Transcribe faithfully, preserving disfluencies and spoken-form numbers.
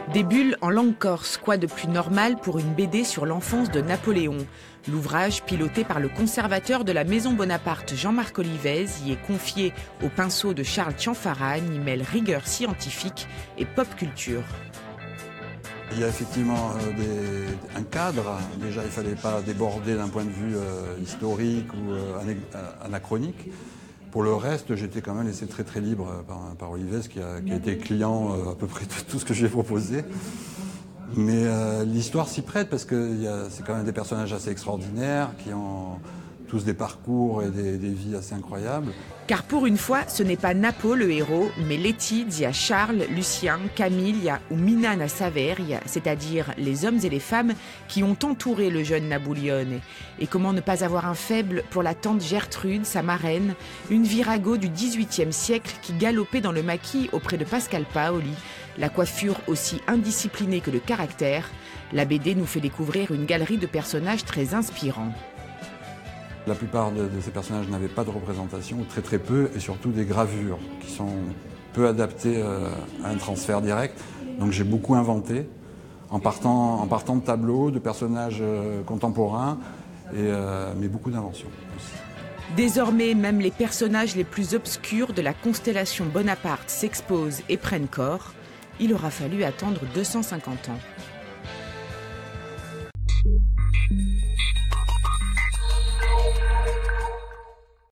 Des bulles en langue corse, quoi de plus normal pour une B D sur l'enfance de Napoléon? L'ouvrage, piloté par le conservateur de la Maison Bonaparte Jean-Marc Olivez, y est confié au pinceau de Charles Tchianfaragne, y mêle rigueur scientifique et pop culture. Il y a effectivement euh, des, un cadre. Déjà, il ne fallait pas déborder d'un point de vue euh, historique ou euh, anachronique. Pour le reste, j'étais quand même laissé très très libre par, par Olivez, qui a, qui a été client euh, à peu près de tout ce que j'ai proposé. Mais euh, l'histoire s'y prête parce que c'est quand même des personnages assez extraordinaires qui ont tous des parcours et des, des vies assez incroyables. Car pour une fois, ce n'est pas Napo le héros, mais Letizia, Charles, Lucien, Camilla ou Minana Saveria, c'est-à-dire les hommes et les femmes qui ont entouré le jeune Napoléon. Et comment ne pas avoir un faible pour la tante Gertrude, sa marraine, une virago du dix-huitième siècle qui galopait dans le maquis auprès de Pascal Paoli. La coiffure aussi indisciplinée que le caractère, la B D nous fait découvrir une galerie de personnages très inspirants. La plupart de, de ces personnages n'avaient pas de représentation, ou très très peu, et surtout des gravures qui sont peu adaptées euh, à un transfert direct. Donc j'ai beaucoup inventé, en partant, en partant de tableaux, de personnages euh, contemporains, et, euh, mais beaucoup d'inventions aussi. Désormais, même les personnages les plus obscurs de la constellation Bonaparte s'exposent et prennent corps. Il aura fallu attendre deux cent cinquante ans.